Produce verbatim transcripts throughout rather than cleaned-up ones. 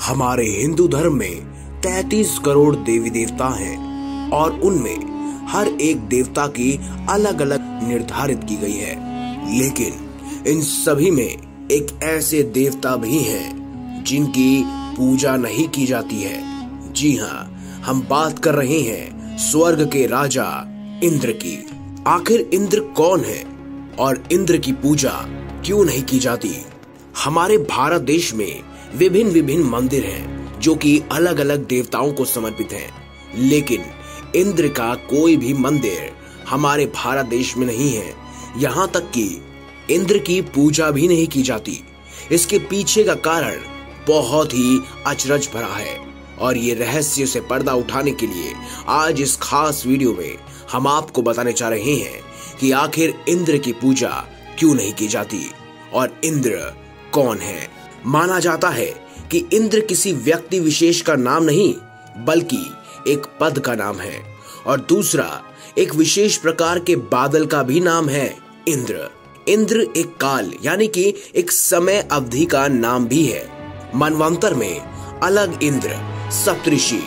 हमारे हिंदू धर्म में तैंतीस करोड़ देवी देवता हैं और उनमें हर एक देवता की अलग अलग निर्धारित की गई है, लेकिन इन सभी में एक ऐसे देवता भी हैं जिनकी पूजा नहीं की जाती है। जी हाँ, हम बात कर रहे हैं स्वर्ग के राजा इंद्र की। आखिर इंद्र कौन है और इंद्र की पूजा क्यों नहीं की जाती? हमारे भारत देश में विभिन्न विभिन्न मंदिर हैं जो कि अलग अलग देवताओं को समर्पित हैं, लेकिन इंद्र का कोई भी मंदिर हमारे भारत देश में नहीं है। यहाँ तक कि इंद्र की पूजा भी नहीं की जाती। इसके पीछे का कारण बहुत ही अचरज भरा है और ये रहस्य से पर्दा उठाने के लिए आज इस खास वीडियो में हम आपको बताने जा रहे हैं कि आखिर इंद्र की पूजा क्यों नहीं की जाती और इंद्र कौन है। माना जाता है कि इंद्र किसी व्यक्ति विशेष का नाम नहीं बल्कि एक पद का नाम है और दूसरा एक विशेष प्रकार के बादल का भी नाम है इंद्र। इंद्र एक काल यानी कि एक समय अवधि का नाम भी है। मनवंतर में अलग इंद्र, सप्तऋषि,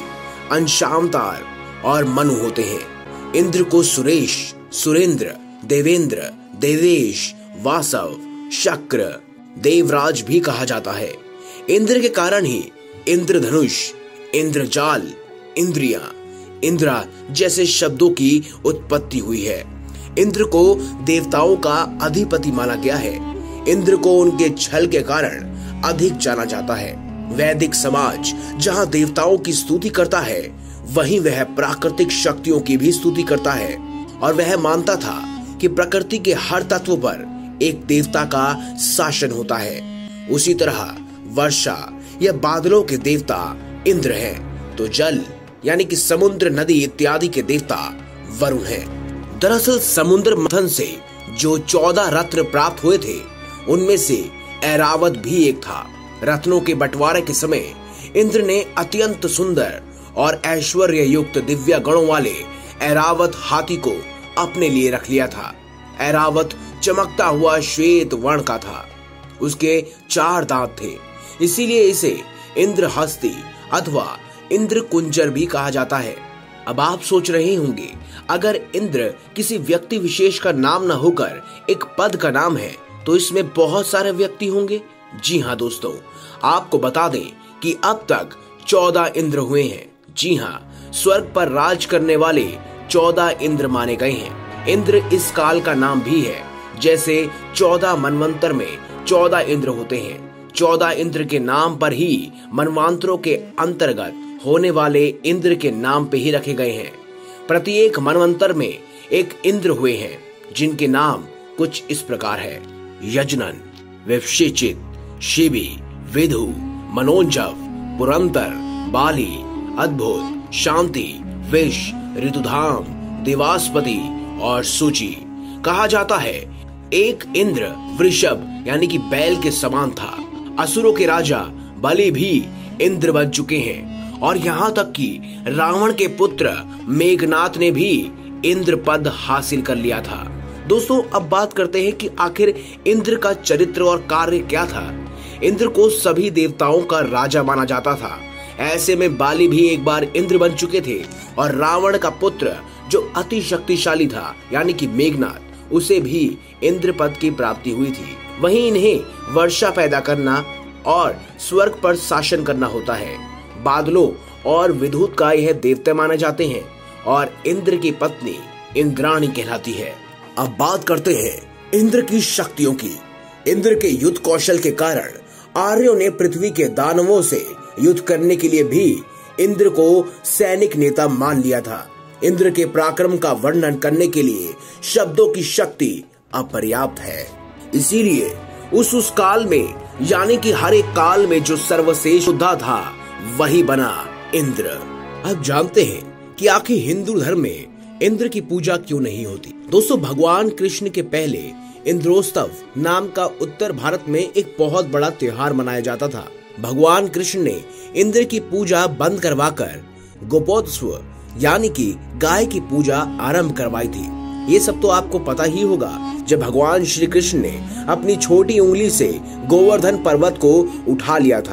अंशावतार और मनु होते हैं। इंद्र को सुरेश, सुरेंद्र, देवेंद्र, देवेश, वासव, शक्र, देवराज भी कहा जाता है। इंद्र के कारण ही इंद्रधनुष, इंद्रजाल, इंद्रियां, इंद्रा जैसे शब्दों की उत्पत्ति हुई है। इंद्र को देवताओं का अधिपति माना गया है। इंद्र को उनके छल के कारण अधिक जाना जाता है। वैदिक समाज जहां देवताओं की स्तुति करता है, वहीं वह प्राकृतिक शक्तियों की भी स्तुति करता है और वह मानता था कि प्रकृति के हर तत्व पर एक देवता का शासन होता है। उसी तरह वर्षा या बादलों के देवता इंद्र हैं, तो जल यानी कि समुद्र, नदी इत्यादि के देवता वरुण हैं। दरअसल समुद्र मंथन से जो चौदह रत्न प्राप्त हुए थे, उनमें से ऐरावत भी एक था। रत्नों के बंटवारे के समय इंद्र ने अत्यंत सुंदर और ऐश्वर्य युक्त दिव्य गणों वाले ऐरावत हाथी को अपने लिए रख लिया था। ऐरावत चमकता हुआ श्वेत वर्ण का था। उसके चार दांत थे, इसीलिए इसे इंद्रहस्ती अथवा इंद्र कुंजर भी कहा जाता है। अब आप सोच रहे होंगे, अगर इंद्र किसी व्यक्ति विशेष का नाम न होकर एक पद का नाम है तो इसमें बहुत सारे व्यक्ति होंगे। जी हाँ दोस्तों, आपको बता दें कि अब तक चौदह इंद्र हुए हैं। जी हाँ, स्वर्ग पर राज करने वाले चौदह इंद्र माने गए हैं। इंद्र इस काल का नाम भी है। जैसे चौदह मनवंतर में चौदह इंद्र होते हैं, चौदह इंद्र के नाम पर ही मनवंतरों के अंतर्गत होने वाले इंद्र के नाम पे ही रखे गए हैं। प्रत्येक मनवंतर में एक इंद्र हुए हैं जिनके नाम कुछ इस प्रकार है: यजनन, विवशिचित, शिवी, विधु, मनोजव, पुरंतर, बाली, अद्भुत, शांति, विष, ऋतुधाम, देवास्पति और सूची। कहा जाता है एक इंद्र वृषभ यानी कि बैल के समान था। असुरों के राजा बलि भी इंद्र बन चुके हैं और यहाँ तक कि रावण के पुत्र मेघनाथ ने भी इंद्र पद हासिल कर लिया था। दोस्तों, अब बात करते हैं कि आखिर इंद्र का चरित्र और कार्य क्या था। इंद्र को सभी देवताओं का राजा माना जाता था। ऐसे में बाली भी एक बार इंद्र बन चुके थे और रावण का पुत्र जो अति शक्तिशाली था यानी कि मेघनाथ, उसे भी इंद्र पद की प्राप्ति हुई थी। वहीं इन्हें वर्षा पैदा करना और स्वर्ग पर शासन करना होता है। बादलों और विद्युत का यह देवता माने जाते हैं और इंद्र की पत्नी इंद्राणी कहलाती है। अब बात करते हैं इंद्र की शक्तियों की। इंद्र के युद्ध कौशल के कारण आर्यों ने पृथ्वी के दानवों से युद्ध करने के लिए भी इंद्र को सैनिक नेता मान लिया था। इंद्र के पराक्रम का वर्णन करने के लिए शब्दों की शक्ति अपर्याप्त है। इसीलिए उस उस काल में यानी कि हर एक काल में जो सर्वश्रेष्ठ योद्धा था वही बना इंद्र। अब जानते हैं कि आखिर हिंदू धर्म में इंद्र की पूजा क्यों नहीं होती। दोस्तों, भगवान कृष्ण के पहले इंद्रोत्सव नाम का उत्तर भारत में एक बहुत बड़ा त्योहार मनाया जाता था। भगवान कृष्ण ने इंद्र की पूजा बंद करवाकर गोपोत्सव यानी कि गाय की पूजा आरंभ करवाई थी। ये सब तो आपको पता ही होगा। जब भगवान श्री कृष्ण ने अपनी छोटी उंगली से गोवर्धन पर्वत को उठा लिया था,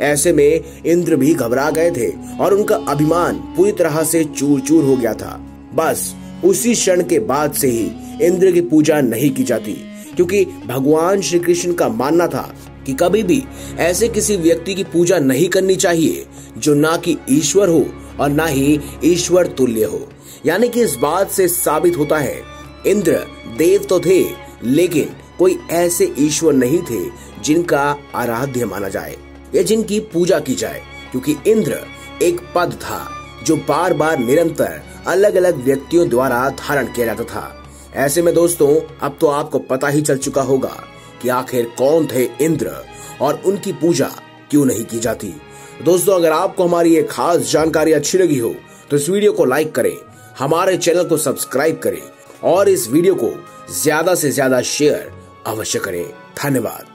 ऐसे में इंद्र भी घबरा गए थे और उनका अभिमान पूरी तरह से चूर चूर हो गया था। बस उसी क्षण के बाद से ही इंद्र की पूजा नहीं की जाती, क्योंकि भगवान श्री कृष्ण का मानना था कि कभी भी ऐसे किसी व्यक्ति की पूजा नहीं करनी चाहिए जो ना कि ईश्वर हो और ना ही ईश्वर तुल्य हो। यानी कि इस बात से साबित होता है इंद्र देव तो थे, लेकिन कोई ऐसे ईश्वर नहीं थे जिनका आराध्य माना जाए या जिनकी पूजा की जाए, क्योंकि इंद्र एक पद था जो बार बार निरंतर अलग अलग व्यक्तियों द्वारा धारण किया जाता था। ऐसे में दोस्तों, अब तो आपको पता ही चल चुका होगा कि आखिर कौन थे इंद्र और उनकी पूजा क्यों नहीं की जाती। दोस्तों, अगर आपको हमारी ये खास जानकारी अच्छी लगी हो तो इस वीडियो को लाइक करें, हमारे चैनल को सब्सक्राइब करें और इस वीडियो को ज्यादा से ज्यादा शेयर अवश्य करें। धन्यवाद।